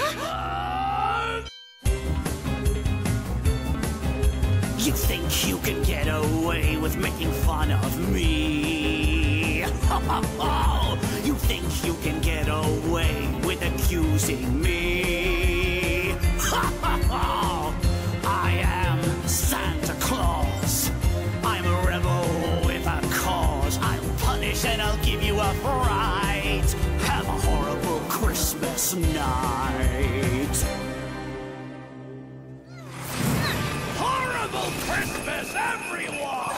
You think you can get away with making fun of me? You think you can get away with accusing me? I am Santa Claus. I'm a rebel with a cause. I'll punish and I'll give you a fright. Have a horrible Christmas night. Horrible Christmas, everyone!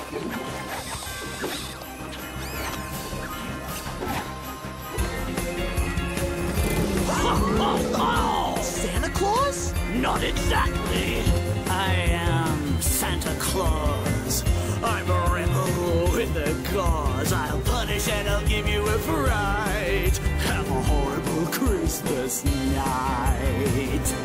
Santa Claus? Not exactly. I am Santa Claus. I'm a rebel with a cause. I'll punish and I'll give you a fright. Have a horrible Christmas night.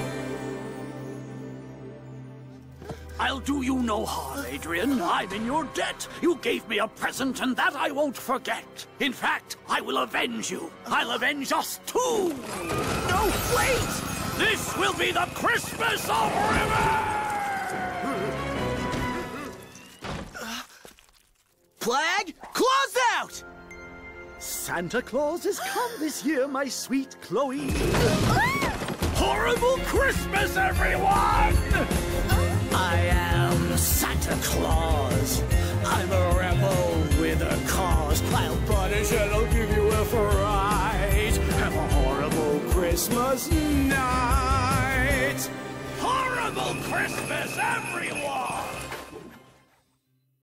I'll do you no harm, Adrian. I'm in your debt. You gave me a present, and that I won't forget. In fact, I will avenge you. I'll avenge us too. No, wait! This will be the Christmas of River! Flag, claws out! Santa Claus has come this year, my sweet Chloe. Horrible Christmas, everyone! I am Santa Claus. I'm a rebel with a cause. I'll punish and I'll give you a fright. Have a horrible Christmas night. Horrible Christmas, everyone!